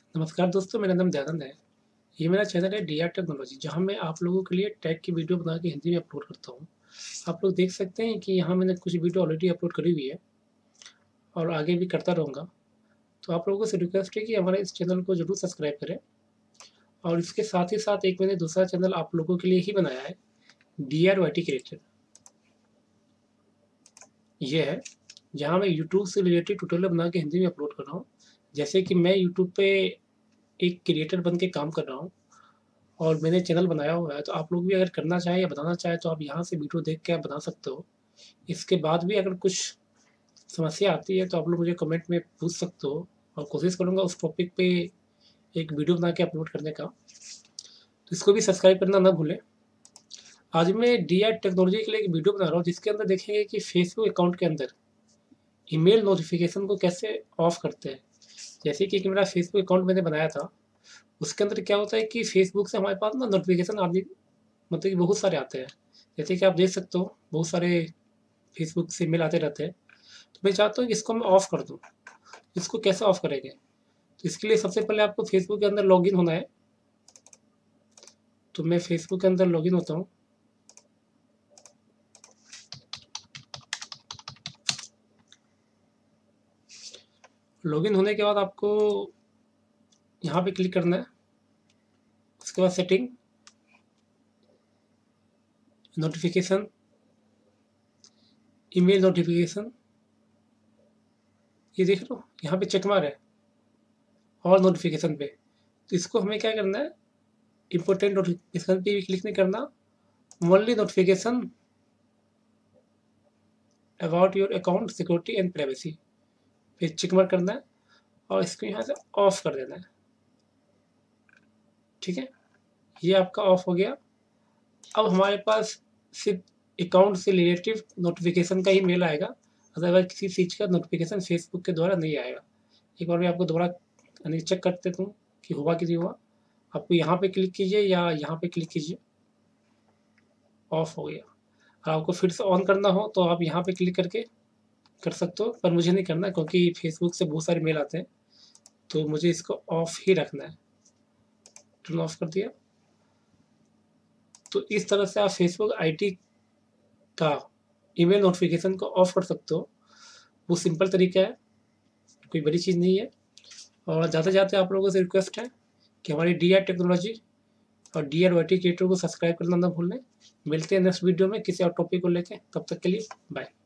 नमस्कार दोस्तों, मेरा नाम दयानंद है। ये मेरा चैनल है डी आर टेक्नोलॉजी, जहाँ मैं आप लोगों के लिए टैग की वीडियो बना के हिंदी में अपलोड करता हूँ। आप लोग देख सकते हैं कि यहाँ मैंने कुछ वीडियो ऑलरेडी अपलोड करी हुई है और आगे भी करता रहूँगा। तो आप लोगों से रिक्वेस्ट है कि हमारे इस चैनल को ज़रूर सब्सक्राइब करें। और इसके साथ ही साथ एक मैंने दूसरा चैनल आप लोगों के लिए ही बनाया है, DRYT क्रिएटर। ये है जहाँ मैं यूट्यूब से रिलेटेड ट्यूटोरियल बना के हिंदी में अपलोड कर रहा हूँ। जैसे कि मैं यूट्यूब पे एक क्रिएटर बन के काम कर रहा हूँ और मैंने चैनल बनाया हुआ है, तो आप लोग भी अगर करना चाहें या बनाना चाहें तो आप यहाँ से वीडियो देख के आप बना सकते हो। इसके बाद भी अगर कुछ समस्या आती है तो आप लोग मुझे कमेंट में पूछ सकते हो और कोशिश करूँगा उस टॉपिक पे एक वीडियो बना के अपलोड करने का। तो इसको भी सब्सक्राइब करना ना भूलें। आज मैं डी आर टेक्नोलॉजी के लिए एक वीडियो बना रहा हूँ जिसके अंदर देखेंगे कि फेसबुक अकाउंट के अंदर ईमेल नोटिफिकेशन को कैसे ऑफ करते हैं। जैसे कि मेरा फेसबुक अकाउंट मैंने बनाया था, उसके अंदर क्या होता है कि फेसबुक से हमारे पास ना नोटिफिकेशन आदि मतलब कि बहुत सारे आते हैं। जैसे कि आप देख सकते हो बहुत सारे फेसबुक से मेल आते रहते हैं। तो मैं चाहता हूँ कि इसको मैं ऑफ़ कर दूँ। इसको कैसे ऑफ़ करेंगे? तो इसके लिए सबसे पहले आपको फेसबुक के अंदर लॉगिन होना है। तो मैं फेसबुक के अंदर लॉगिन होता हूँ। लॉगिन होने के बाद आपको यहाँ पे क्लिक करना है। उसके बाद सेटिंग, नोटिफिकेशन, ईमेल नोटिफिकेशन, ये देख लो यहाँ पे चेक मार है और नोटिफिकेशन पे। तो इसको हमें क्या करना है, इम्पोर्टेंट नोटिफिकेशन पे भी क्लिक नहीं करना, only notification about your account security and privacy पे चेक मार करना है और इसको यहाँ से ऑफ कर देना है। ठीक है, ये आपका ऑफ हो गया। अब हमारे पास सिर्फ अकाउंट से रिलेटिव नोटिफिकेशन का ही मेल आएगा, अदरवाइज किसी चीज़ का नोटिफिकेशन फेसबुक के द्वारा नहीं आएगा। एक बार मैं आपको दोबारा यानी चेक कर देता हूँ कि हुआ कि नहीं हुआ। आपको यहाँ पे क्लिक कीजिए या यहाँ पे क्लिक कीजिए, ऑफ हो गया। और आपको फिर से ऑन करना हो तो आप यहाँ पे क्लिक करके कर सकते हो, पर मुझे नहीं करना क्योंकि फेसबुक से बहुत सारे मेल आते हैं, तो मुझे इसको ऑफ ही रखना है। टर्न ऑफ कर दिया। तो इस तरह से आप फेसबुक आईडी का ईमेल नोटिफिकेशन को ऑफ कर सकते हो। वो सिंपल तरीका है, कोई बड़ी चीज़ नहीं है। और जाते जाते आप लोगों से रिक्वेस्ट है कि हमारी डी आर टेक्नोलॉजी और D R Y T creator को सब्सक्राइब करना ना भूलें। मिलते हैं नेक्स्ट वीडियो में किसी और टॉपिक को लेकर, तब तक के लिए बाय।